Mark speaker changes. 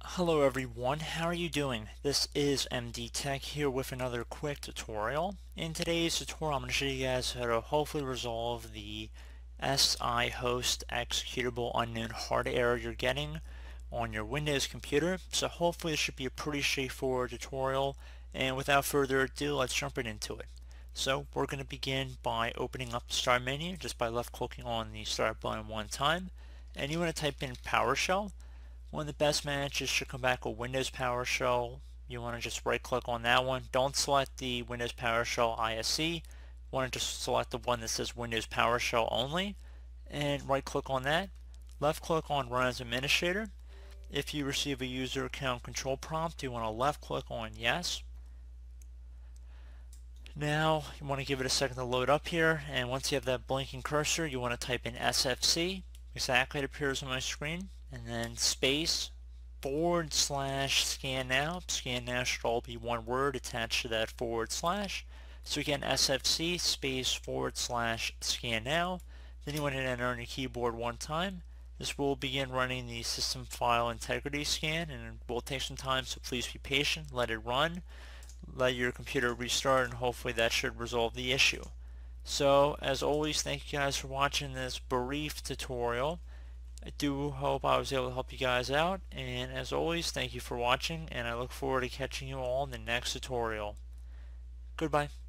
Speaker 1: Hello everyone, how are you doing? This is MD Tech here with another quick tutorial. In today's tutorial I'm going to show you guys how to hopefully resolve the SI host executable unknown hard error you're getting on your Windows computer. So hopefully it should be a pretty straightforward tutorial, and without further ado, let's jump right into it. So we're going to begin by opening up the start menu just by left clicking on the start button one time, and you want to type in PowerShell. One of the best matches should come back with Windows PowerShell. You want to just right click on that one. Don't select the Windows PowerShell ISC. You want to just select the one that says Windows PowerShell only and right click on that. Left click on Run as Administrator. If you receive a user account control prompt, you want to left click on Yes. Now you want to give it a second to load up here, and once you have that blinking cursor you want to type in SFC, exactly it appears on my screen, and then space /scan now. Scan now should all be one word attached to that /. So again, SFC space /scan now. Then you want to enter on your keyboard one time. This will begin running the system file integrity scan, and it will take some time, so please be patient, let it run. Let your computer restart, and hopefully that should resolve the issue. So as always, thank you guys for watching this brief tutorial. I do hope I was able to help you guys out, and as always, thank you for watching, and I look forward to catching you all in the next tutorial. Goodbye.